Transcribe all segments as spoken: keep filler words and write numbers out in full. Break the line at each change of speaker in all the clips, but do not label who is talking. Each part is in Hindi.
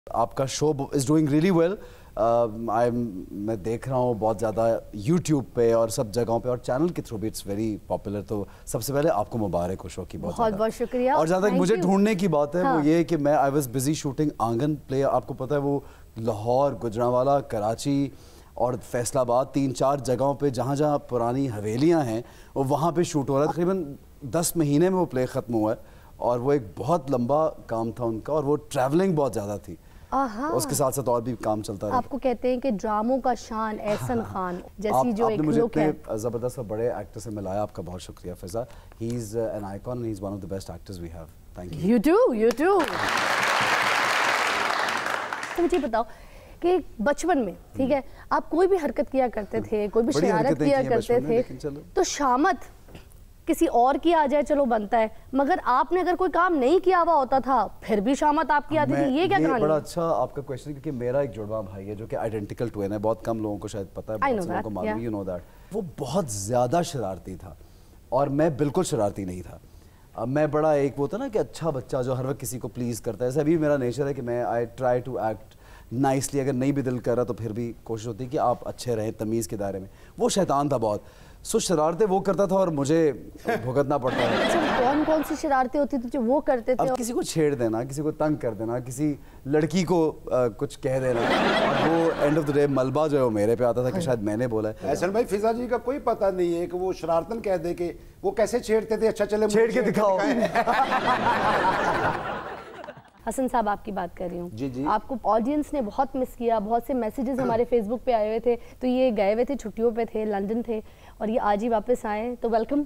आपका show is doing really well. I मैं देख रहा हूँ बहुत ज़्यादा यूट्यूब पे और सब जगहों पे और चैनल के थ्रू भी इट्स वेरी पॉपुलर। तो सबसे पहले आपको मुबारक हो शो की। बहुत
बहुत बहुत शुक्रिया।
और जहाँ तक मुझे ढूंढने की बात है हाँ। वो ये कि मैं I was busy shooting Aangan play. आपको पता है वो लाहौर, गुजरांवाला, कराची और फैसलाबाद, तीन चार जगहों पे जहाँ जहाँ पुरानी हवेलियाँ हैं वो वहाँ पे शूट हो रहा है। तकरीबन दस महीने में वो प्ले ख़त्म हुआ है और वो एक बहुत लंबा काम था उनका और वो ट्रैवलिंग बहुत ज़्यादा थी। उसके साथ साथ और भी काम चलता रहा।
आपको कहते हैं कि ड्रामों का शान एहसन खान जैसी
आप,
जो एक लुक है।
ज़बरदस्त और बड़े एक्टर से मिलाया, आपका बहुत शुक्रिया Fiza. He is an icon and he is one of the best actors we have. Thank you.
You too you too. तो मुझे बताओ कि बचपन में ठीक है आप कोई भी हरकत किया करते थे, कोई भी शरारत किया करते थे, तो शामत किसी और की आ जाए चलो बनता है, मगर आपने अगर कोई काम नहीं किया हुआ होता था फिर भी शामत आपकी आती थी। ये क्या कहानी?
बड़ा अच्छा आपका क्वेश्चन, क्योंकि मेरा एक जुड़वा भाई है जो कि आइडेंटिकल ट्विन है। बहुत कम लोगों को शायद पता है, बहुत से लोगों को मालूम, यू नो दैट। वो बहुत ज़्यादा शरारती था और मैं बिल्कुल शरारती नहीं था। अब मैं बड़ा एक वो था ना कि अच्छा बच्चा जो हर वक्त किसी को प्लीज़ करता है, ऐसा भी मेरा नेचर है कि मैं I try to act nicely. अगर नहीं भी दिल कर रहा तो फिर भी कोशिश होती है कि आप अच्छे रहें तमीज़ के दायरे में। वो शैतान था बहुत, सो शरारतें वो करता था और मुझे भुगतना पड़ता है।
अच्छा, कौन कौन सी शरारतें होती थी जो वो करते थे?
अब किसी को छेड़ देना, किसी को तंग कर देना, किसी लड़की को आ, कुछ कह देना, वो एंड ऑफ द डे मलबा जो है वो मेरे पे आता था कि शायद मैंने बोला है।
एहसन भाई, फिजा जी का कोई पता नहीं है कि वो शरारतन कह दे के वो कैसे छेड़ते थे। अच्छा चले
छेड़ के दिखाओ।
हसन साहब आपकी बात कर रही हूँ।
जी जी।
आपको ऑडियंस ने बहुत मिस किया, बहुत से मैसेजेस हमारे फेसबुक पे आए हुए थे। तो ये गए हुए थे, छुट्टियों पे थे, लंदन थे और ये आज ही वापस आए, तो वेलकम।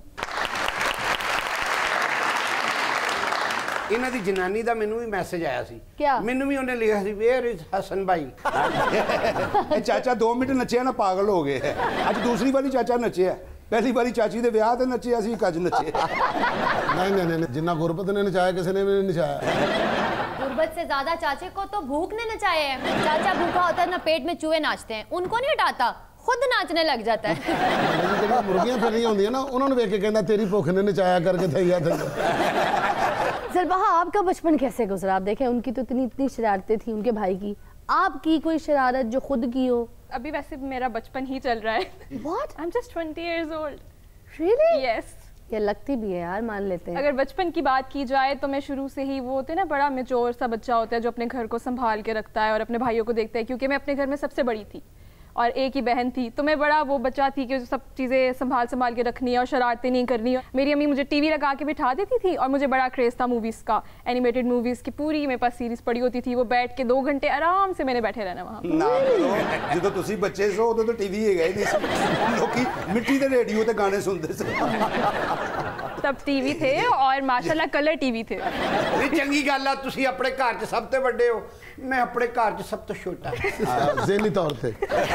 इन्हां दी जनानी दा मैनू भी मैसेज आया सी।
क्या?
मैनू भी उन्हें लिखा सी, वेयर इज हसन भाई।
चाचा दो मिनट नचे ना पागल हो गए। अज दूसरी वाली चाचा नचे है, पहली बारी चाची दे ब्याह ते नचे, असीं कज नचे। नहीं नहीं नहीं, जिन्ना गुरबत ने नचाया किसी ने भी नहीं नचाया।
गुरबत से ज्यादा चाचे को तो भूख ने नचाया है। चाचा भूखा होता है ना, पेट में चूहे नाचते हैं, उनको नहीं हटाता, खुद नाचने लग जाता है।
मुर्गियां फिर नहीं होंगी ना, उन्होंने देख के कहना तेरी भूख ने नचाया करके थैया थे।
ज़रबहा, आपका बचपन कैसे गुजरा? आप देखें उनकी तो इतनी इतनी शरारतें थी उनके भाई की, आपकी कोई शरारत जो खुद की हो?
अभी वैसे मेरा बचपन ही चल रहा है।
What?
I'm just twenty years old.
Really?
Yes.
ये लगती भी है यार, मान लेते हैं।
अगर बचपन की बात की जाए तो मैं शुरू से ही, वो होते हैं ना बड़ा मैच्योर सा बच्चा होता है जो अपने घर को संभाल के रखता है और अपने भाइयों को देखता है, क्योंकि मैं अपने घर में सबसे बड़ी थी और एक ही बहन थी, तो मैं बड़ा वो बच्चा थी कि सब चीज़ें संभाल संभाल के रखनी है और शरारतें नहीं करनी है। मेरी अम्मी मुझे टीवी लगा के बिठा देती थी और मुझे बड़ा क्रेज़ था मूवीज़ का, एनिमेटेड मूवीज़ की पूरी मेरे पास सीरीज़ पड़ी होती थी। वो बैठ के दो घंटे आराम से मैंने बैठे रहना वहाँ।
ना जो तुसी बच्चे सो उदों तो टीवी है गए नहीं, लोकी मिट्टी दे रेडियो ते गाने सुनते थे।
तब टीवी थे और माशाल्लाह कलर टीवी थे।
नहीं चंगी गल है, तुसी अपने घर च सब तो बड़े हो, मैं अपने घर च सब तो छोटा।
ज़हनी तौर पे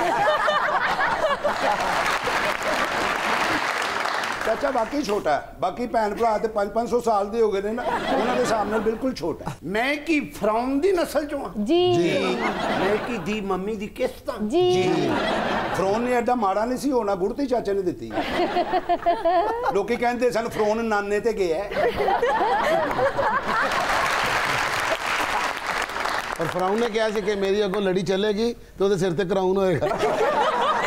चाचा वाकई छोटा है, बाकी भैन भरा ते पांच पांच सौ साल दे हो गए ना, उन्हां दे सामने बिल्कुल छोटा।
मैं की फ्राउन दी नस्ल चों हां
जी।
मैं की दी मम्मी दी किस्त हां
जी।
फ्रोन ने एडा माड़ा नहीं सी होना, गुड़ती चाचे ने दिती। लोकी कहंदे सन फ्रोन नाने ते गया है। और फ्राउन ने कहा सी कि मेरी अगों लड़ी चलेगी तो उहदे सिर ते क्राउन होएगा।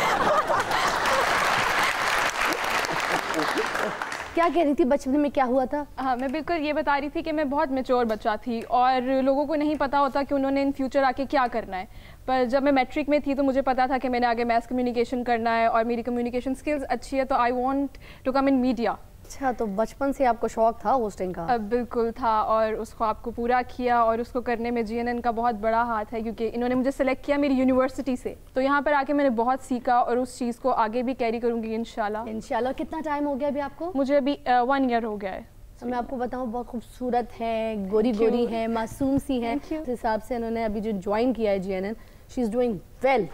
क्या कह रही थी, बचपन में क्या हुआ था?
हाँ, मैं बिल्कुल ये बता रही थी कि मैं बहुत मैच्योर बच्चा थी और लोगों को नहीं पता होता कि उन्होंने इन फ्यूचर आके क्या करना है। पर जब मैं मैट्रिक में थी तो मुझे पता था कि मैंने आगे मैथ कम्युनिकेशन करना है और मेरी कम्युनिकेशन स्किल्स अच्छी है, तो I want to come in media.
अच्छा, तो बचपन से आपको शौक था होस्टिंग का?
अब बिल्कुल था और उसको आपको पूरा किया और उसको करने में जीएनएन का बहुत बड़ा हाथ है, क्योंकि इन्होंने मुझे सेलेक्ट किया मेरी यूनिवर्सिटी से। तो यहाँ पर आके मैंने बहुत सीखा और उस चीज़ को आगे भी कैरी करूँगी इंशाल्लाह।
इंशाल्लाह। कितना टाइम हो गया अभी आपको?
मुझे अभी वन ईयर हो गया है।
तो मैं आपको बताऊँ, बहुत खूबसूरत है, गोरी गोरी है, मासूम सी है। इस हिसाब से इन्होंने अभी जो ज्वाइन किया है GNN, she is doing well.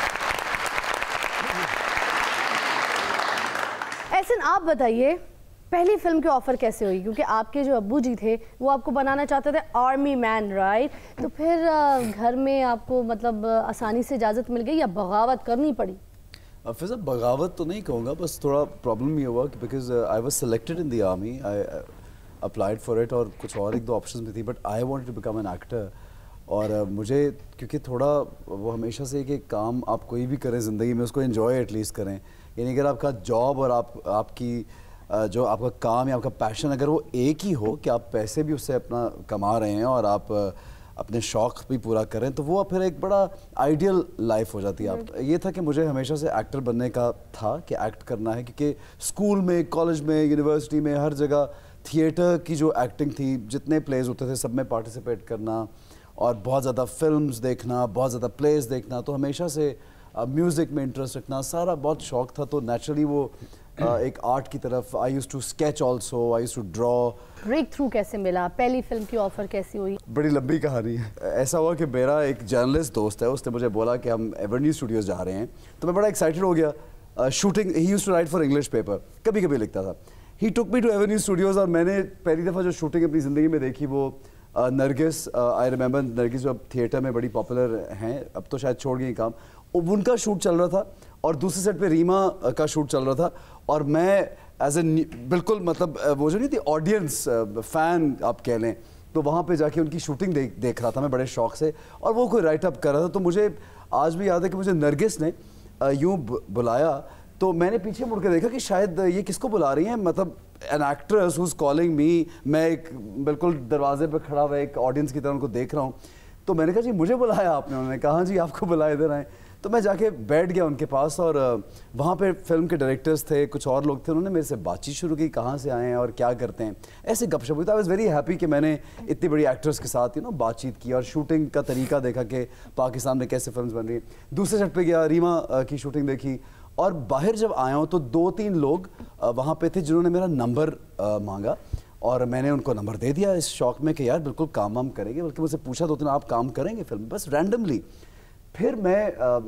Ehsan, आप बताइए पहली फिल्म की ऑफर कैसे हुई? क्योंकि आपके जो अब्बू जी थे वो आपको बनाना चाहते थे आर्मी मैन, राइट? तो फिर घर में आपको मतलब आसानी से इजाज़त मिल गई या बगावत करनी पड़ी?
फिजा बगावत तो नहीं कहूँगा, बस थोड़ा प्रॉब्लम ये हुआ कि because I was selected in the army, I applied for it और कुछ और एक दो ऑप्शंस भी थी, but I wanted to become an actor. और मुझे क्योंकि थोड़ा वो हमेशा से कि काम आप कोई भी करें ज़िंदगी में उसको एंजॉय एटलीस्ट करें, यानी अगर आपका जॉब और आप आपकी जो आपका काम या आपका पैशन अगर वो एक ही हो कि आप पैसे भी उससे अपना कमा रहे हैं और आप अपने शौक़ भी पूरा करें, तो वो फिर एक बड़ा आइडियल लाइफ हो जाती है। आप ये था कि मुझे हमेशा से एक्टर बनने का था कि एक्ट करना है, क्योंकि स्कूल में, कॉलेज में, यूनिवर्सिटी में, हर जगह थिएटर की जो एक्टिंग थी, जितने प्लेज होते थे सब में पार्टिसिपेट करना और बहुत ज़्यादा फिल्म्स देखना, बहुत ज़्यादा प्लेस देखना, तो हमेशा से म्यूज़िक में इंटरेस्ट रखना, सारा बहुत शौक़ था। तो नेचुरली वो Uh, एक आर्ट की तरफ I used to sketch also, I used to draw.
Breakthrough कैसे मिला, पहली फिल्म की ऑफर कैसी हुई?
बड़ी लंबी कहानी है। ऐसा हुआ कि मेरा एक जर्नलिस्ट दोस्त है, उसने मुझे बोला कि हम एवेन्यू स्टूडियोज जा रहे हैं, तो मैं बड़ा एक्साइटेड हो गया। Shooting, he used to write for English paper, कभी कभी लिखता था। He took me to Avenue Studios और मैंने पहली दफ़ा जो शूटिंग अपनी ज़िंदगी में देखी वो नरगिस, आई रिमेंबर नरगिस जो अब थिएटर में बड़ी पॉपुलर हैं, अब तो शायद छोड़ गई काम, उनका शूट चल रहा था और दूसरे सेट पे रीमा का शूट चल रहा था और मैं एज ए बिल्कुल मतलब वो जो नहीं थी ऑडियंस फ़ैन आप कह लें, तो वहाँ पे जाके उनकी शूटिंग देख देख रहा था मैं बड़े शौक से, और वो कोई राइट अप कर रहा था। तो मुझे आज भी याद है कि मुझे नरगिस ने यूँ बुलाया, तो मैंने पीछे मुड़ के देखा कि शायद ये किसको बुला रही हैं, मतलब an actress who's calling me. मैं एक बिल्कुल दरवाजे पर खड़ा हुआ एक ऑडियंस की तरह उनको देख रहा हूँ, तो मैंने कहा जी मुझे बुलाया आपने? उन्होंने कहा जी आपको बुलाया, इधर आए। तो मैं जाके बैठ गया उनके पास और वहाँ पे फिल्म के डायरेक्टर्स थे, कुछ और लोग थे, उन्होंने मेरे से बातचीत शुरू की, कहाँ से आए हैं और क्या करते हैं, ऐसे गपशप हुई। तो आई वाज वेरी हैप्पी कि मैंने इतनी बड़ी एक्टर्स के साथ यू नो बातचीत की और शूटिंग का तरीका देखा कि पाकिस्तान में कैसे फिल्म बन रही हैं। दूसरे सेट पे गया, रीमा की शूटिंग देखी, और बाहर जब आया हूँ तो दो तीन लोग वहाँ पे थे जिन्होंने मेरा नंबर मांगा और मैंने उनको नंबर दे दिया इस शौक में कि यार बिल्कुल काम वाम करेंगे, बल्कि मुझसे पूछा दो तीन आप काम करेंगे फिल्म, बस रैंडमली। फिर मैं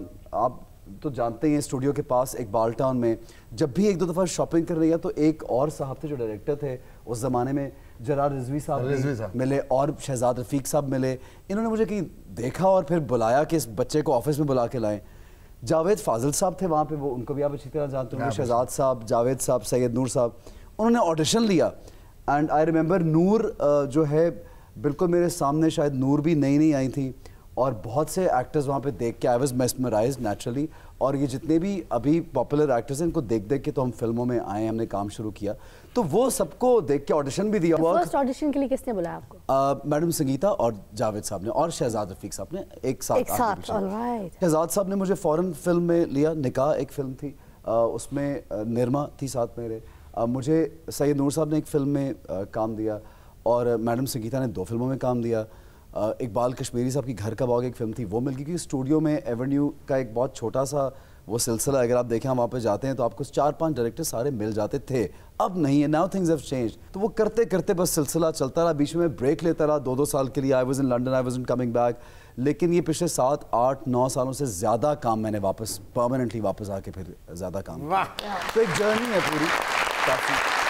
आप तो जानते ही हैं स्टूडियो के पास एक बाल टाउन में जब भी एक दो दफ़ा शॉपिंग करने गया तो एक और साहब थे जो डायरेक्टर थे उस ज़माने में, जरार रिजवी साहब मिले और शहजाद रफ़ीक साहब मिले। इन्होंने मुझे कहीं देखा और फिर बुलाया कि इस बच्चे को ऑफिस में बुला के लाएं। जावेद फाजिल साहब थे वहाँ पे, वो उनको भी आप अच्छी तरह जानते होंगे, शहजाद साहब, जावेद साहब, सैयद नूर साहब, उन्होंने ऑडिशन लिया। एंड आई रिमेंबर नूर जो है बिल्कुल मेरे सामने, शायद नूर भी नई नई आई थी और बहुत से एक्टर्स वहाँ पे देख के आई वाज मेस्मराइज्ड नेचुरली। और ये जितने भी अभी पॉपुलर एक्टर्स हैं इनको देख देख के तो हम फिल्मों में आए, हमने काम शुरू किया, तो वो सबको देख के ऑडिशन भी दिया।
फर्स्ट ऑडिशन के लिए किसने बुलाया आपको?
मैडम संगीता और जावेद साहब ने और शहजाद रफीक साहब ने एक साथ,
एक साथ ऑलराइट।
शहजाद साहब ने मुझे फौरन फिल्म में लिया, निकाह एक फिल्म थी, आ, उसमें निर्मा थी साथ मेरे। आ, मुझे सैयद नूर साहब ने एक फिल्म में आ, काम दिया और मैडम संगीता ने दो फिल्मों में काम दिया। इकबाल कश्मीरी साहब की घर का बाग एक फिल्म थी, वो मिल गई, क्योंकि स्टूडियो में एवेन्यू का एक बहुत छोटा सा वो सिलसिला, अगर आप देखें हम वहाँ पे जाते हैं तो आपको चार पांच डायरेक्टर सारे मिल जाते थे, अब नहीं है, नाउ थिंग्स हैव चेंज्ड। तो वो करते करते बस सिलसिला चलता रहा, बीच में ब्रेक लेता रहा दो दो साल के लिए। I was in London, I was in coming back, लेकिन ये पिछले सात आठ नौ सालों से ज़्यादा काम मैंने वापस परमानेंटली वापस आके फिर ज़्यादा काम, तो एक जर्नी है पूरी काफ़ी।